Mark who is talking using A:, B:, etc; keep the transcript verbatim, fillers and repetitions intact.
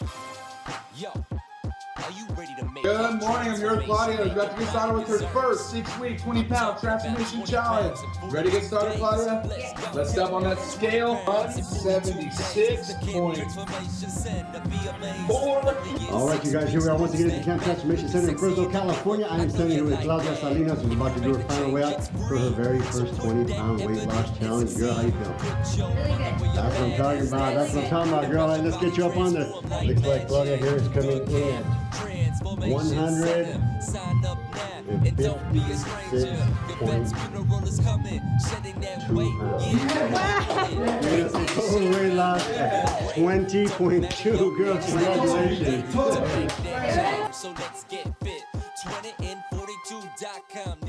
A: Yo, are you ready to make
B: Good morning, I'm here with Claudia. We're about to get started with her first six-week, twenty pound transformation challenge. Ready to get started, Claudia?
C: Yeah.
B: Let's step on that scale. one seventy-six point four.
D: All right, you guys, here we are once again at the Camp Transformation Center in Fresno, California. I am standing here with Claudia Salinas, who's about to do her final way out for her very first twenty pound weight loss challenge. Girl, how you feeling?
C: Really good.
D: That's what I'm talking about. That's what I'm talking about, girl. Hey, let's get you up on there. Looks like Claudia here is coming in one hundred fifty-six point two pounds. Total weight loss at twenty point two. Girl, congratulations.
A: So let's get fit. twenty and forty-two dot com.